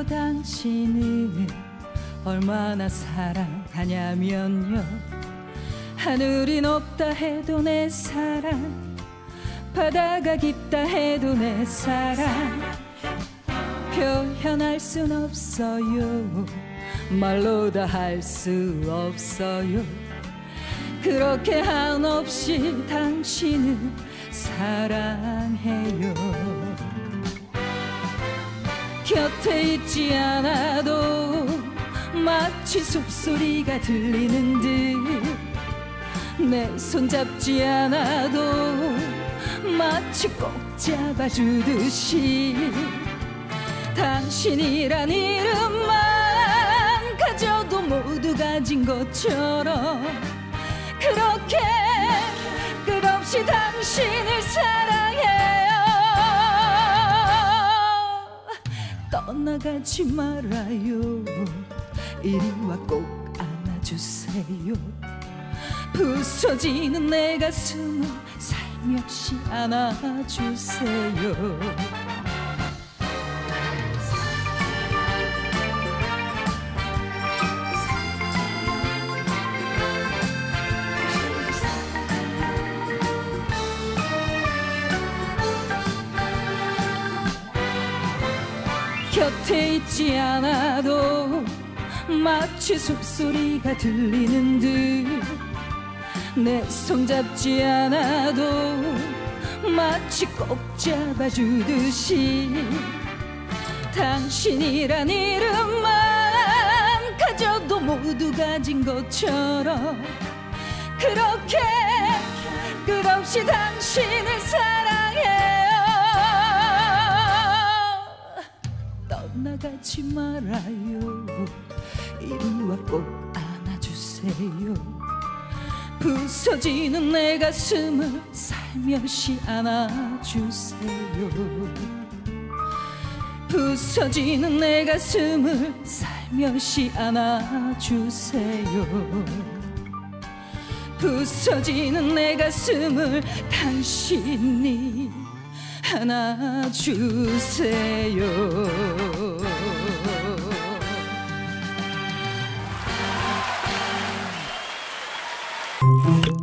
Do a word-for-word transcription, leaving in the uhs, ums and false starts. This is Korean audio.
그래도 당신을 얼마나 사랑하냐면요, 하늘이 높다 해도 내 사랑, 바다가 깊다 해도 내 사랑, 표현할 순 없어요, 말로 다 할 수 없어요. 그렇게 한없이 당신을 사랑해요. 곁에 있지 않아도 마치 숨소리가 들리는 듯, 내 손 잡지 않아도 마치 꼭 잡아주듯이, 당신이란 이름만 가져도 모두 가진 것처럼 그렇게 끝없이 당신을 사랑해요. 떠나가지 말아요, 이리 와 꼭 안아주세요. 부서지는 내 가슴을 살며시 안아주세요. 곁에 있지 않아도 마치 숨소리가 들리는 듯, 내 손 잡지 않아도 마치 꼭 잡아주듯이, 당신이란 이름만 가져도 모두 가진 것처럼 그렇게 끝없이 당신을 사랑해요. 떠나가지 말아요, 이리 와 꼭 안아주세요. 부서지는 내 가슴을 살며시 안아주세요. 부서지는 내 가슴을 살며시 안아주세요. 부서지는 내 가슴을 당신이 안아주세요.